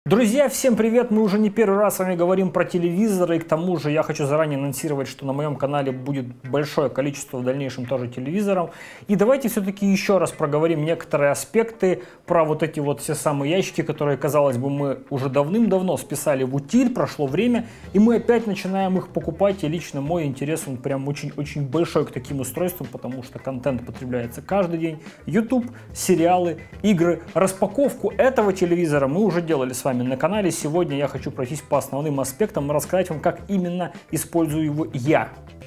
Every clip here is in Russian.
Друзья, всем привет! Мы уже не первый раз с вами говорим про телевизоры, и к тому же я хочу заранее анонсировать, что на моем канале будет большое количество в дальнейшем тоже телевизоров. И давайте все-таки еще раз проговорим некоторые аспекты про вот эти вот все самые ящики, которые, казалось бы, мы уже давным-давно списали в утиль, прошло время, и мы опять начинаем их покупать, и лично мой интерес, он прям очень большой к таким устройствам, потому что контент потребляется каждый день. YouTube, сериалы, игры, распаковку этого телевизора мы уже делали с вами на канале. Сегодня я хочу пройтись по основным аспектам и рассказать вам, как именно использую его я.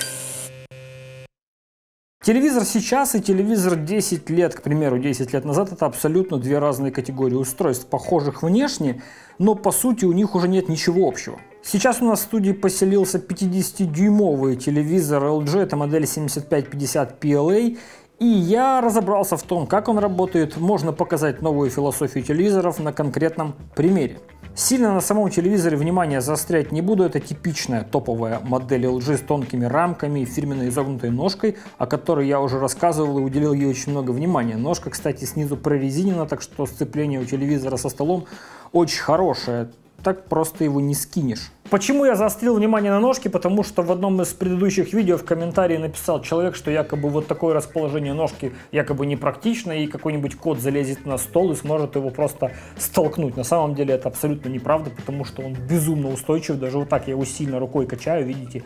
Телевизор сейчас и телевизор 10 лет, к примеру, 10 лет назад, это абсолютно две разные категории устройств, похожих внешне, но по сути у них уже нет ничего общего. Сейчас у нас в студии поселился 50-дюймовый телевизор LG, это модель 7550 PLA. И я разобрался в том, как он работает, можно показать новую философию телевизоров на конкретном примере. Сильно на самом телевизоре внимание заострять не буду, это типичная топовая модель LG с тонкими рамками и фирменной изогнутой ножкой, о которой я уже рассказывал и уделил ей очень много внимания. Ножка, кстати, снизу прорезинена, так что сцепление у телевизора со столом очень хорошее, так просто его не скинешь. Почему я заострил внимание на ножке? Потому что в одном из предыдущих видео в комментарии написал человек, что якобы вот такое расположение ножки якобы непрактично, и какой-нибудь кот залезет на стол и сможет его просто столкнуть. На самом деле это абсолютно неправда, потому что он безумно устойчив. Даже вот так я его сильно рукой качаю, видите,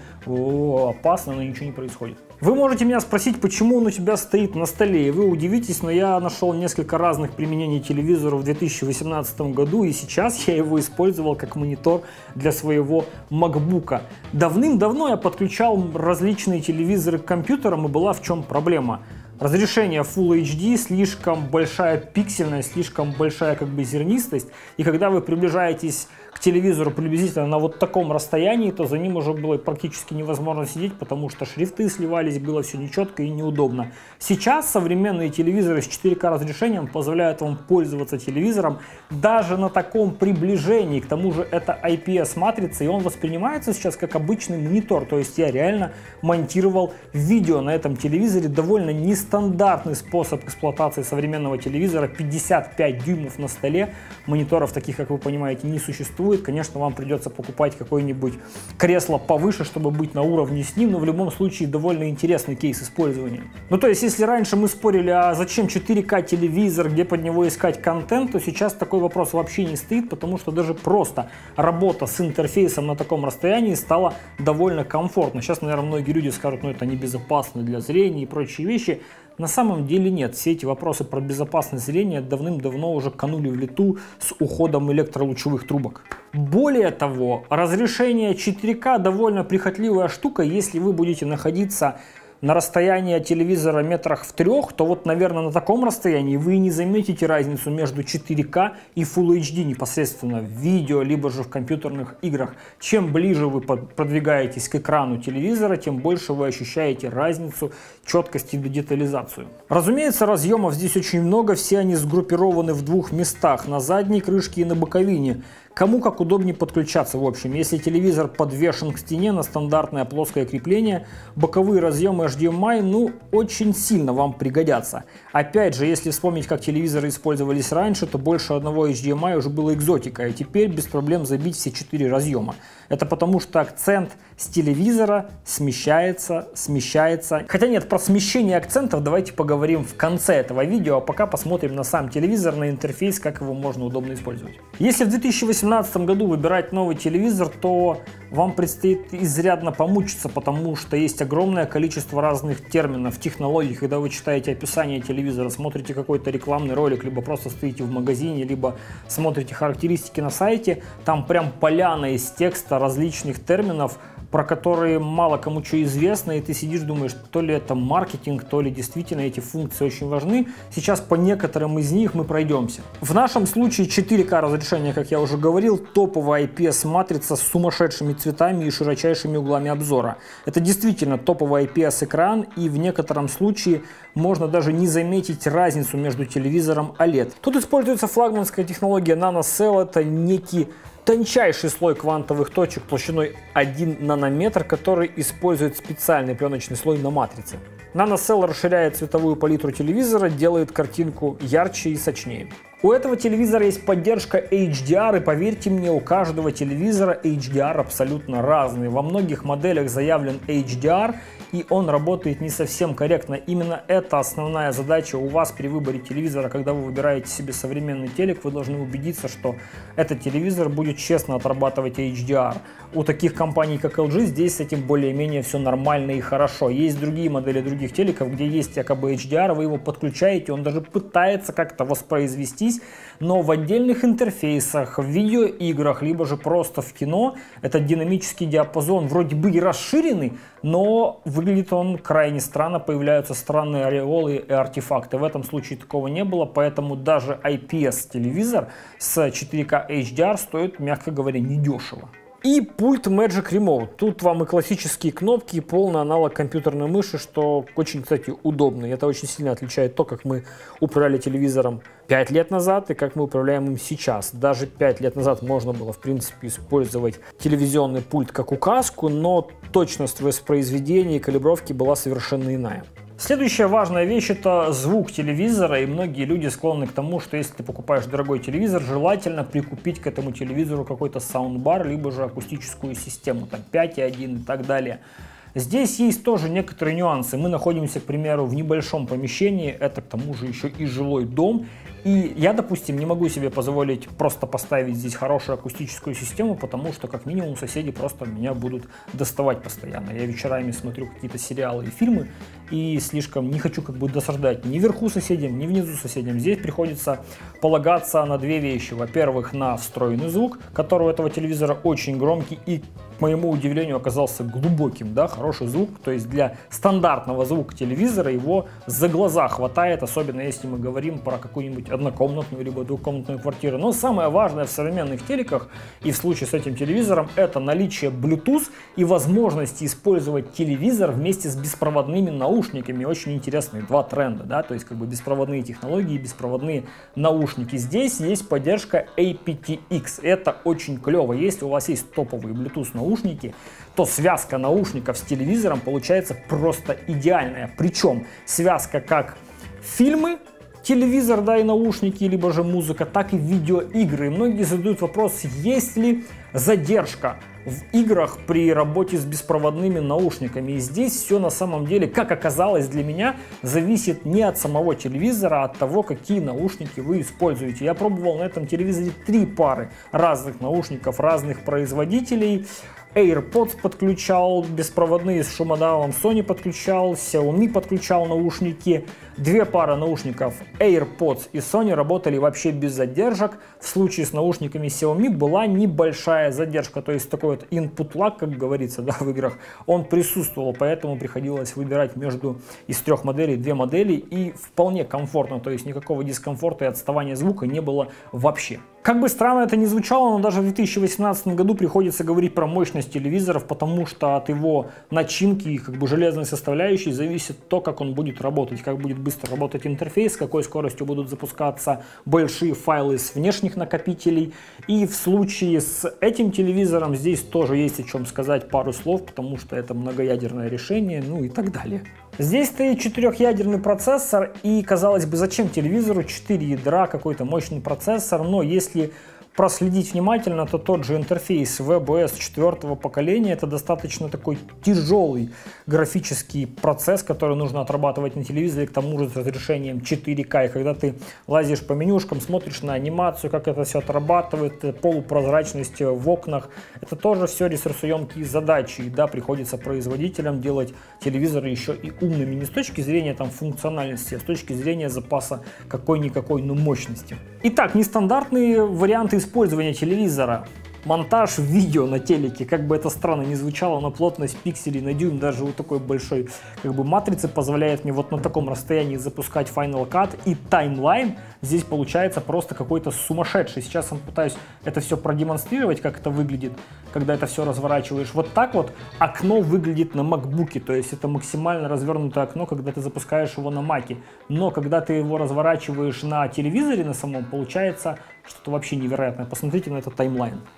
опасно, но ничего не происходит. Вы можете меня спросить, почему он у тебя стоит на столе, и вы удивитесь, но я нашел несколько разных применений телевизора в 2018 году, и сейчас я его использовал как монитор для своего MacBook. Давным-давно я подключал различные телевизоры к компьютерам, и была в чем проблема. Разрешение Full HD, слишком большая пиксельность, слишком большая зернистость, и когда вы приближаетесь к телевизору приблизительно на вот таком расстоянии, то за ним уже было практически невозможно сидеть, потому что шрифты сливались, было все нечетко и неудобно. Сейчас современные телевизоры с 4К разрешением позволяют вам пользоваться телевизором даже на таком приближении, к тому же это IPS-матрица, и он воспринимается сейчас как обычный монитор, то есть я реально монтировал видео на этом телевизоре, довольно нестандартный способ эксплуатации современного телевизора, 55 дюймов на столе, мониторов таких, как вы понимаете, не существует. Конечно, вам придется покупать какое-нибудь кресло повыше, чтобы быть на уровне с ним, но в любом случае довольно интересный кейс использования. Ну то есть, если раньше мы спорили, а зачем 4К телевизор, где под него искать контент, то сейчас такой вопрос вообще не стоит, потому что даже просто работа с интерфейсом на таком расстоянии стала довольно комфортно. Сейчас, наверное, многие люди скажут, ну это небезопасно для зрения и прочие вещи. На самом деле нет, все эти вопросы про безопасность зрения давным-давно уже канули в лету с уходом электролучевых трубок. Более того, разрешение 4К довольно прихотливая штука, если вы будете находиться на расстоянии от телевизора метрах в 3, то вот, наверное, на таком расстоянии вы не заметите разницу между 4К и Full HD непосредственно в видео, либо же в компьютерных играх. Чем ближе вы продвигаетесь к экрану телевизора, тем больше вы ощущаете разницу, четкость и детализацию. Разумеется, разъемов здесь очень много, все они сгруппированы в двух местах, на задней крышке и на боковине. Кому как удобнее подключаться, в общем. Если телевизор подвешен к стене на стандартное плоское крепление, боковые разъемы HDMI, ну, очень сильно вам пригодятся. Опять же, если вспомнить, как телевизоры использовались раньше, то больше одного HDMI уже было экзотикой, а теперь без проблем забить все 4 разъема. Это потому, что акцент с телевизора смещается. Хотя нет, про смещение акцентов давайте поговорим в конце этого видео, а пока посмотрим на сам телевизор, на интерфейс, как его можно удобно использовать. Если в 2018 году выбирать новый телевизор, то вам предстоит изрядно помучиться, потому что есть огромное количество разных терминов, технологий. Когда вы читаете описание телевизора, смотрите какой-то рекламный ролик, либо просто стоите в магазине, либо смотрите характеристики на сайте, там прям поляна из текста различных терминов, про которые мало кому что известно, и ты сидишь, думаешь, то ли это маркетинг, то ли действительно эти функции очень важны. Сейчас по некоторым из них мы пройдемся. В нашем случае 4К разрешение, как я уже говорил, топовая IPS-матрица с сумасшедшими цветами и широчайшими углами обзора. Это действительно топовый IPS-экран, и в некотором случае можно даже не заметить разницу между телевизором OLED. Тут используется флагманская технология NanoCell, это некий тончайший слой квантовых точек толщиной 1 нанометр, который использует специальный пленочный слой на матрице. NanoCell расширяет цветовую палитру телевизора, делает картинку ярче и сочнее. У этого телевизора есть поддержка HDR, и поверьте мне, у каждого телевизора HDR абсолютно разный. Во многих моделях заявлен HDR, и он работает не совсем корректно. Именно это основная задача у вас при выборе телевизора. Когда вы выбираете себе современный телек, вы должны убедиться, что этот телевизор будет честно отрабатывать HDR. У таких компаний, как LG, здесь с этим более-менее все нормально и хорошо. Есть другие модели других телеков, где есть якобы HDR, вы его подключаете, он даже пытается как-то воспроизвестись, но в отдельных интерфейсах, в видеоиграх, либо же просто в кино этот динамический диапазон вроде бы и расширенный, но выглядит он крайне странно, появляются странные ореолы и артефакты. В этом случае такого не было, поэтому даже IPS-телевизор с 4K HDR стоит, мягко говоря, недешево. И пульт Magic Remote. Тут вам и классические кнопки, и полный аналог компьютерной мыши, что очень, кстати, удобно. И это очень сильно отличает то, как мы управляли телевизором 5 лет назад и как мы управляем им сейчас. Даже 5 лет назад можно было, в принципе, использовать телевизионный пульт как указку, но точность воспроизведения и калибровки была совершенно иная. Следующая важная вещь — это звук телевизора, и многие люди склонны к тому, что если ты покупаешь дорогой телевизор, желательно прикупить к этому телевизору какой-то саундбар, либо же акустическую систему, там 5.1 и так далее. Здесь есть тоже некоторые нюансы. Мы находимся, к примеру, в небольшом помещении, это к тому же еще и жилой дом, и я, допустим, не могу себе позволить просто поставить здесь хорошую акустическую систему, потому что, как минимум, соседи просто меня будут доставать постоянно. Я вечерами смотрю какие-то сериалы и фильмы, и слишком не хочу как бы досаждать ни вверху соседям, ни внизу соседям. Здесь приходится полагаться на две вещи. Во-первых, на встроенный звук, который у этого телевизора очень громкий и, к моему удивлению, оказался глубоким, да, хороший звук. То есть для стандартного звука телевизора его за глаза хватает, особенно если мы говорим про какую-нибудь однокомнатную либо двухкомнатную квартиру. Но самое важное в современных телеках и в случае с этим телевизором — это наличие Bluetooth и возможности использовать телевизор вместе с беспроводными наушниками. Очень интересные два тренда, да, то есть как бы беспроводные технологии, беспроводные наушники. Здесь есть поддержка aptX. Это очень клево. Если у вас есть топовые Bluetooth наушники, то связка наушников с телевизором получается просто идеальная. Причем связка как фильмы, телевизор, да, и наушники, либо же музыка, так и видеоигры. И многие задают вопрос, есть ли задержка в играх при работе с беспроводными наушниками. И здесь все на самом деле, как оказалось для меня, зависит не от самого телевизора, а от того, какие наушники вы используете. Я пробовал на этом телевизоре 3 пары разных наушников, разных производителей. AirPods подключал, беспроводные с шумодавом Sony подключал, Xiaomi подключал наушники. 2 пары наушников AirPods и Sony работали вообще без задержек. В случае с наушниками Xiaomi была небольшая задержка, то есть такой вот input lag, как говорится, да, в играх, он присутствовал, поэтому приходилось выбирать между из 3 моделей 2 модели, и вполне комфортно, то есть никакого дискомфорта и отставания звука не было вообще. Как бы странно это ни звучало, но даже в 2018 году приходится говорить про мощность телевизоров, потому что от его начинки и как бы железной составляющей зависит то, как он будет работать, как будет быстро работать интерфейс, с какой скоростью будут запускаться большие файлы с внешних накопителей. И в случае с этим телевизором здесь тоже есть о чем сказать пару слов, потому что это многоядерное решение, ну и так далее. Здесь стоит 4-ядерный процессор, и, казалось бы, зачем телевизору 4 ядра, какой-то мощный процессор, но если проследить внимательно, то тот же интерфейс WebOS 4-го поколения — это достаточно такой тяжелый графический процесс, который нужно отрабатывать на телевизоре, к тому же с разрешением 4К. И когда ты лазишь по менюшкам, смотришь на анимацию, как это все отрабатывает, полупрозрачность в окнах, это тоже все ресурсоемкие задачи. И да, приходится производителям делать телевизоры еще и умными не с точки зрения там функциональности, а с точки зрения запаса какой-никакой, но мощности. Итак, нестандартные варианты использования телевизора. Монтаж видео на телеке, как бы это странно ни звучало, но плотность пикселей на дюйм даже у такой большой как бы матрицы позволяет мне вот на таком расстоянии запускать Final Cut, и таймлайн здесь получается просто какой-то сумасшедший. Сейчас я пытаюсь это все продемонстрировать, как это выглядит, когда это все разворачиваешь. Вот так вот окно выглядит на MacBook, то есть это максимально развернутое окно, когда ты запускаешь его на Mac. Но когда ты его разворачиваешь на телевизоре на самом, получается что-то вообще невероятное. Посмотрите на этот таймлайн.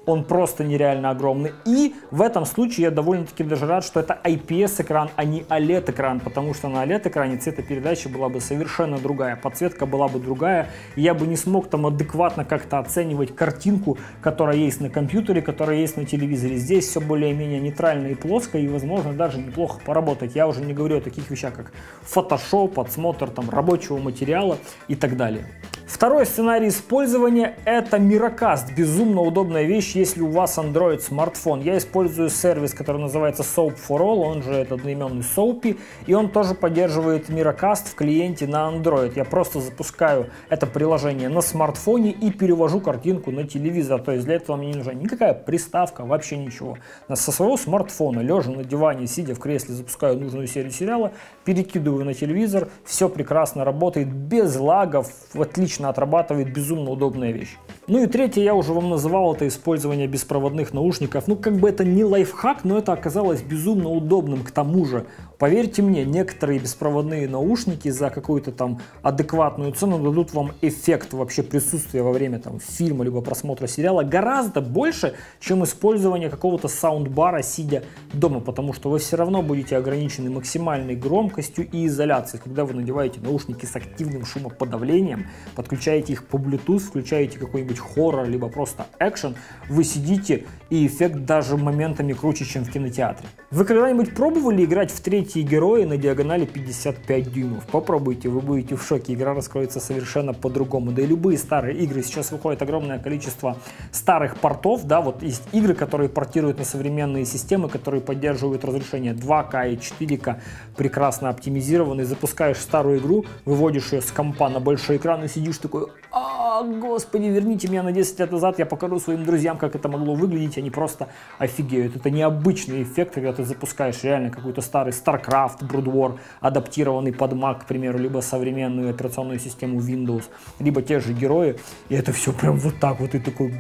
он просто нереально огромный. И в этом случае я довольно-таки даже рад, что это IPS-экран, а не OLED-экран, потому что на OLED-экране цветопередача была бы совершенно другая, подсветка была бы другая, и я бы не смог там адекватно как-то оценивать картинку, которая есть на компьютере, которая есть на телевизоре. Здесь все более-менее нейтрально и плоско, и, возможно, даже неплохо поработать. Я уже не говорю о таких вещах, как Photoshop, отсмотр там рабочего материала и так далее. Второй сценарий использования — это Miracast. Безумно удобная вещь, если у вас Android смартфон. Я использую сервис, который называется Soap for All, он же этот одноименный Soapy, и он тоже поддерживает Miracast в клиенте на Android. Я просто запускаю это приложение на смартфоне и перевожу картинку на телевизор. То есть для этого мне не нужна никакая приставка, вообще ничего. Со своего смартфона, лежа на диване, сидя в кресле, запускаю нужную серию сериала, перекидываю на телевизор, все прекрасно работает, без лагов, отлично отрабатывает, безумно удобная вещь. Ну и третье, я уже вам называл, это использование беспроводных наушников. Ну как бы это не лайфхак, но это оказалось безумно удобным. К тому же, поверьте мне, некоторые беспроводные наушники за какую-то там адекватную цену дадут вам эффект вообще присутствия во время там фильма либо просмотра сериала гораздо больше, чем использование какого-то саундбара, сидя дома, потому что вы все равно будете ограничены максимальной громкостью и изоляцией. Когда вы надеваете наушники с активным шумоподавлением, подключаете их по Bluetooth, включаете какой-нибудь хоррор, либо просто экшен, вы сидите, и эффект даже моментами круче, чем в кинотеатре. Вы когда-нибудь пробовали играть в третьи герои на диагонали 55 дюймов? Попробуйте, вы будете в шоке, игра раскроется совершенно по-другому. Да и любые старые игры, сейчас выходит огромное количество старых портов, да, вот есть игры, которые портируют на современные системы, которые поддерживают разрешение 2К и 4К, прекрасно оптимизированные. Запускаешь старую игру, выводишь ее с компа на большой экран и сидишь такой: господи, верните меня на 10 лет назад, я покажу своим друзьям, как это могло выглядеть, они просто офигеют. Это необычный эффект, когда ты запускаешь реально какой-то старый StarCraft, Brood War, адаптированный под Mac, к примеру, либо современную операционную систему Windows, либо те же герои, и это все прям вот так вот, и такой,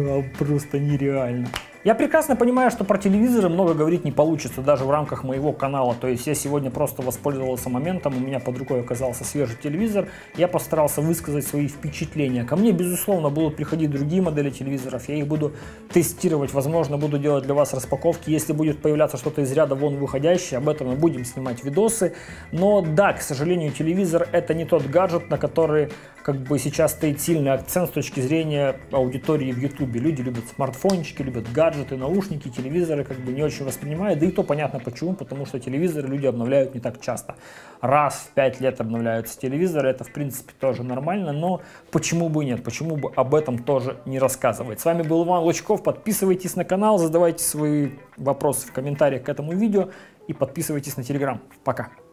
просто нереально. Я прекрасно понимаю, что про телевизоры много говорить не получится даже в рамках моего канала, то есть я сегодня просто воспользовался моментом, у меня под рукой оказался свежий телевизор, я постарался высказать свои впечатления. Ко мне, безусловно, будут приходить другие модели телевизоров, я их буду тестировать, возможно, буду делать для вас распаковки, если будет появляться что-то из ряда вон выходящее, об этом мы будем снимать видосы, но да, к сожалению, телевизор — это не тот гаджет, на который как бы сейчас стоит сильный акцент с точки зрения аудитории в YouTube. Люди любят смартфончики, любят гаджеты, наушники, телевизоры как бы не очень воспринимают, да и то понятно почему, потому что телевизоры люди обновляют не так часто. Раз в 5 лет обновляются телевизоры, это в принципе тоже нормально, но почему бы и нет, почему бы об этом тоже не рассказывать. С вами был Иван Лучков, подписывайтесь на канал, задавайте свои вопросы в комментариях к этому видео и подписывайтесь на Telegram. Пока!